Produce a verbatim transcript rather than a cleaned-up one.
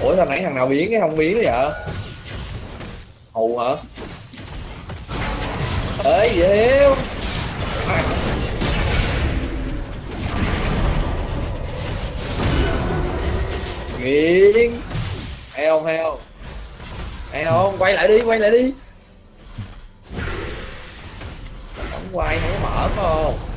Ủa sao nãy thằng nào biến cái không biến đó vậy? Hù hả? Ê dễ. Nghiện. Hay không, hay không? Hay không? Quay lại đi, quay lại đi. Không quay, không mở phải không?